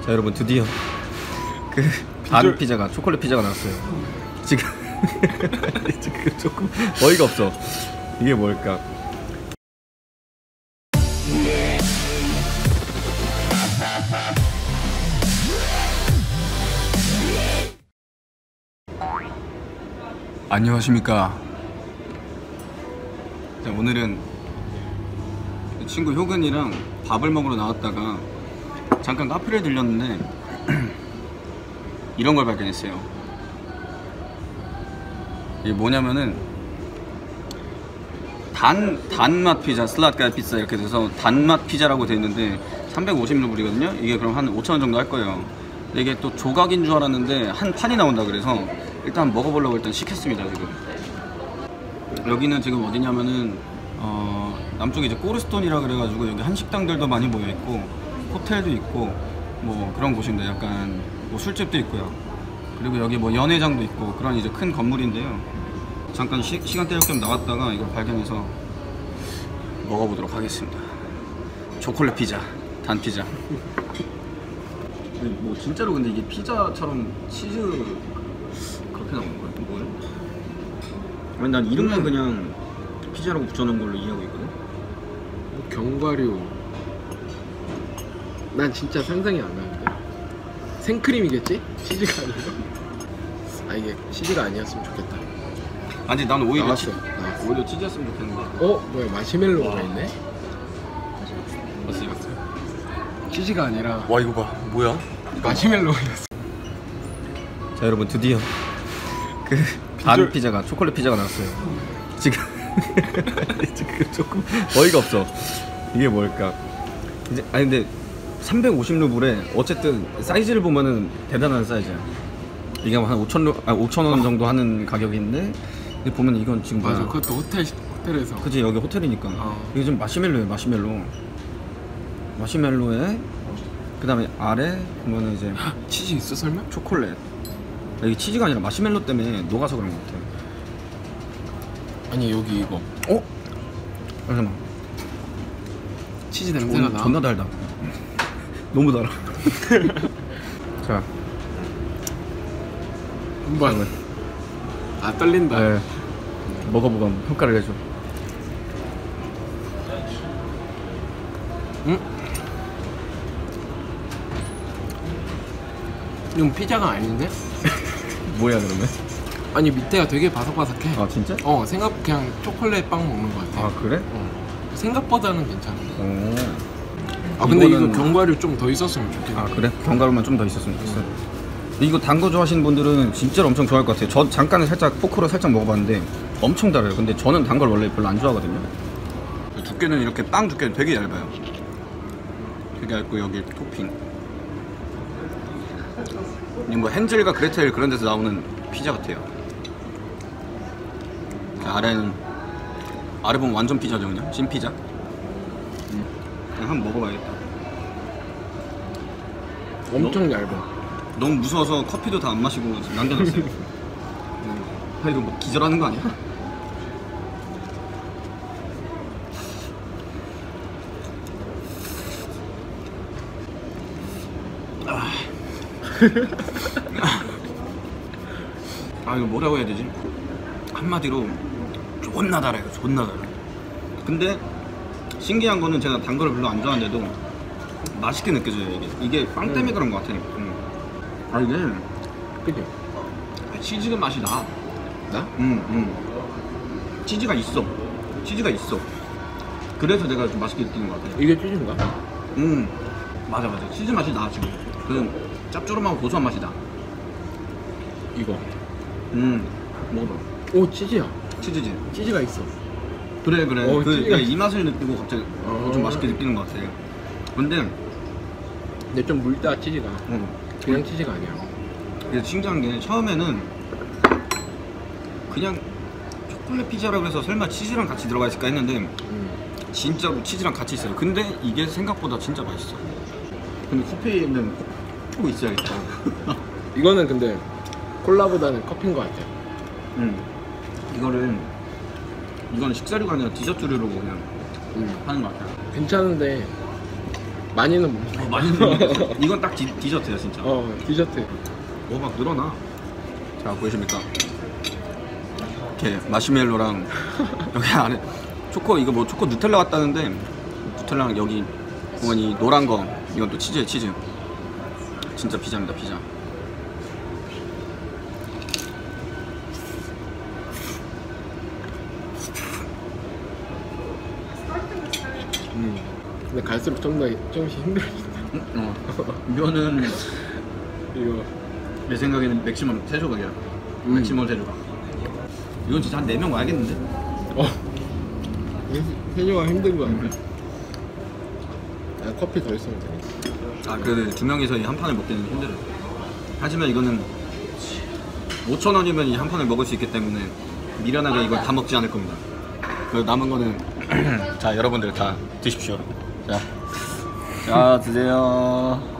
자 여러분 드디어 그 반 피자가 초콜릿 피자가 나왔어요. 지금 지금 조금 어이가 없어. 이게 뭘까? 안녕하십니까. 자, 오늘은 친구 효근이랑 밥을 먹으러 나왔다가 잠깐 카페를 들렸는데 이런 걸 발견했어요. 이게 뭐냐면은 단맛 피자, 슬라트가 피자 이렇게 돼서 단맛 피자라고 되어 있는데 350루블이거든요. 이게 그럼 한 5,000원 정도 할 거예요. 근데 이게 또 조각인 줄 알았는데 한 판이 나온다 그래서 일단 먹어보려고 일단 시켰습니다. 지금 여기는 지금 어디냐면은 남쪽에 이제 꼬르스톤이라 그래가지고 여기 한식당들도 많이 모여 있고 호텔도 있고 뭐 그런 곳인데 약간 뭐 술집도 있고요. 그리고 여기 뭐 연회장도 있고 그런 이제 큰 건물인데요. 잠깐 시간 때울 겸 나왔다가 이걸 발견해서 먹어보도록 하겠습니다. 초콜릿 피자, 단 피자. 뭐 진짜로 근데 이게 피자처럼 치즈 그렇게 나오는 거야? 뭐야? 아니 난 이름만 그냥 피자라고 붙여놓은 걸로 이해하고 있거든? 견과류. 난 진짜 상상이 안 나는데. 생크림이겠지? 치즈가 아니고. 아 이게 치즈가 아니었으면 좋겠다. 아니 난 오히려 나왔어. 오히려 치즈였으면 좋겠는데. 뭐야 마시멜로가 있네? 맞어요. 치즈가 아니라 와 이거 봐 뭐야? 마시멜로였어. 자 여러분 드디어 그 반 피자가 초콜릿 피자가 나왔어요. 지금 지금 조금 어이가 없어. 이게 뭘까? 이제 아니 근데 350루블에 어쨌든 사이즈를 보면은 대단한 사이즈야. 이게 한 5,000원 정도 하는 가격인데 보면 이건 지금 맞아. 뭐야? 그것도 호텔에서. 그치 여기 호텔이니까. 이게 지금 마시멜로예요. 마시멜로에 그 다음에 아래 보면은 이제 치즈 있어 설마? 초콜릿. 이게 치즈가 아니라 마시멜로 때문에 녹아서 그런 것 같아. 아니 여기 이거 잠깐만. 치즈 냄새가 나. 존나 달다. 너무 달아. 자 한번. 아 떨린다. 네. 먹어보고 한번 평가를 해줘. 이건 피자가 아닌데? 뭐야 그러면? 아니 밑에가 되게 바삭바삭해. 아 진짜? 생각 그냥 초콜릿 빵 먹는 것 같아. 아 그래? 생각보다는 괜찮아. 오. 근데 이거는... 이거 견과류 좀 더 있었으면 좋겠네. 아 그래? 견과류만 좀 더 있었으면 좋겠어. 이거 단 거 좋아하시는 분들은 진짜로 엄청 좋아할 것 같아요. 저 잠깐 살짝 포크로 살짝 먹어봤는데 엄청 달아요. 근데 저는 단 걸 원래 별로 안 좋아하거든요. 두께는 이렇게 빵 두께는 되게 얇아요. 되게 얇고 여기 토핑. 이 뭐 헨젤과 그레텔 그런 데서 나오는 피자 같아요. 아래 보면 완전 피자죠 그냥 찐 피자. 그냥 한번 먹어봐야겠다. 엄청 얇아. 너무 무서워서 커피도 다 안 마시고 남겨놨어요. 아 이거 뭐 기절하는 거 아니야? 아 이거 뭐라고 해야 되지? 한마디로 존나 달아요. 존나 달아요. 근데 신기한 거는 제가 단 거를 별로 안 좋아하는데도 맛있게 느껴져요. 이게 빵 때문에 그런 거 같아. 아 이게 그죠? 치즈 맛이 나. 나? 치즈가 있어. 그래서 내가 좀 맛있게 느끼는 것 같아. 이게 치즈인가? 맞아. 치즈 맛이 나 지금. 그 짭조름하고 고소한 맛이 나. 이거. 먹어봐. 오 치즈야. 치즈지. 치즈가 있어. 그래. 치즈가 이 맛을 느끼고 갑자기 좀 맛있게 느끼는 것 같아. 근데 좀 물다 치즈가. 그냥 치즈가 아니야. 이게 신기한 게 처음에는 그냥 초콜릿 피자라고 해서 설마 치즈랑 같이 들어가 있을까 했는데 진짜로 치즈랑 같이 있어요. 근데 이게 생각보다 진짜 맛있어. 근데 커피는 꼭 있어야겠다. 이거는 근데 콜라보다는 커피인 것 같아. 이건 식사류가 아니라 디저트류로 그냥 하는 것 같아요. 괜찮은데 많이는 못 먹어. 많이 먹었어. 이건 딱 디저트야 진짜. 디저트. 막 늘어나. 자 보이십니까? 이렇게 마시멜로랑 여기 안에 초코 이거 뭐 초코 누텔라 같다는데 누텔라랑 여기 보면 이 노란 거 이건 또 치즈에 치즈. 진짜 피자입니다 피자. 근데 갈수록 조금씩 힘들어진다. 이거는 이거. 내 생각에는 맥시멈 3조각이야. 맥시멈 3조각. 이건 진짜 한 4명 와야겠는데? 해녀가 힘든 거 아니야? 커피 더 있으면 되네. 그 2명이서 이 한 판을 먹기는 힘들어요. 하지만 이거는 5,000원이면 이 한 판을 먹을 수 있기 때문에 미련하게 이걸 다 먹지 않을 겁니다. 그 남은 거는 자 여러분들 다 드십시오. 자 드세요.